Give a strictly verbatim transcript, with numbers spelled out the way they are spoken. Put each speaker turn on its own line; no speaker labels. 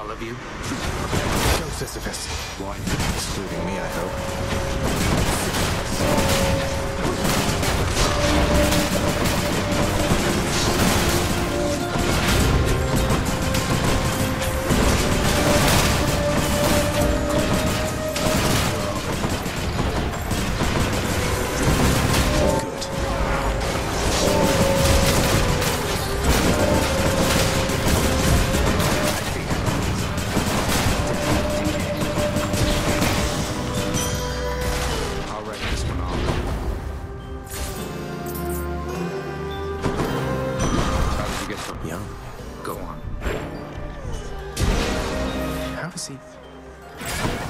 all of you?
Go, Sisyphus.
One.
Excluding me, I hope.
I'll write this one off. How did you get so
Young.
Go on.
How is he?